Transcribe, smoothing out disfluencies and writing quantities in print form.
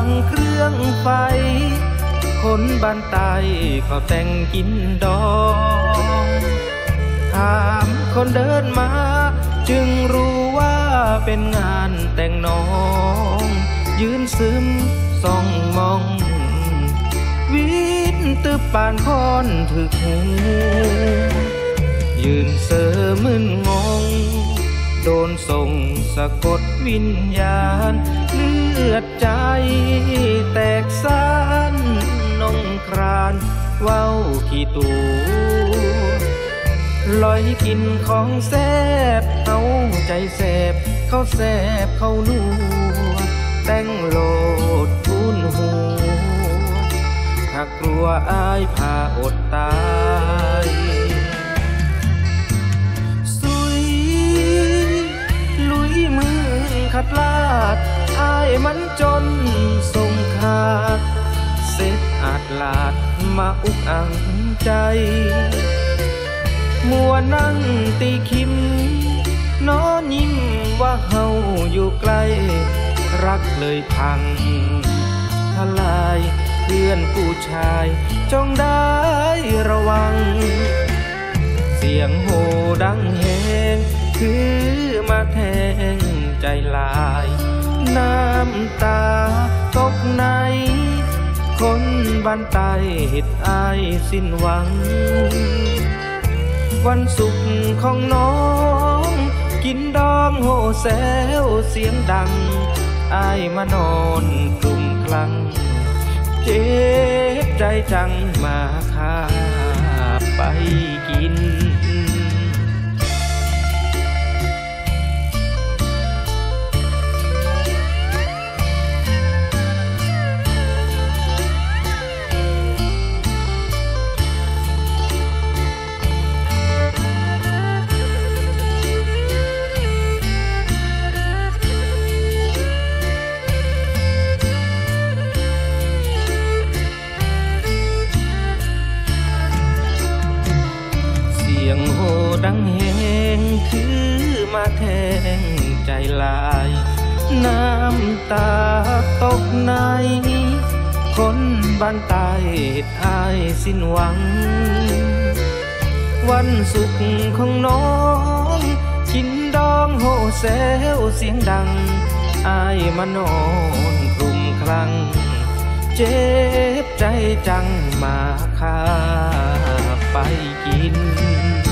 งเครื่องไฟคนบ้านใต้เขาแต่งกินดองถามคนเดินมาจึงรู้ว่าเป็นงานแต่งน้องยืนซึมส่องมองวิตตึบปานพรถึกหูยืนเสือมึนงงโดนส่งสะกดวิญญาณเลือดใจแตกสานนงครานเว้าขี้ตูลอยกินของแซบเอาใจแสบเขาแสบเขานัวแต่งโลดทุนหัวถ้ากลัวอายพาอดตายสุยลุยมือขัดลาดอายมันจนส่งขาดเสร็จอาจลาดมาอุกอังใจมัวนั่งตีคิมน้อยิ้มว่าเฮาอยู่ไกลรักเลยพังทลายเพื่อนผู้ชายจงได้ระวังเสียงโห่ดังแหงคือมาแทงใจลายน้ำตาตกในคนบ้านใต้เฮ็ดอายสิ้นหวังวันสุขของน้องกินดองโห่แซวเสียงดังอายมานอนกลุ่มคลังเจ็บใจจังมาฆ่าไปกินเสียงโห่ดังแหงคือมาแทงใจลายน้ำตาตกในคนบ้านใต้เฮ็ดอายสิ้นหวังวันสุขของน้องกินดองโห่แซวเสียงดังอายมานอนกลุ่มคลังเจ็บใจจังมาฆ่าไปกิน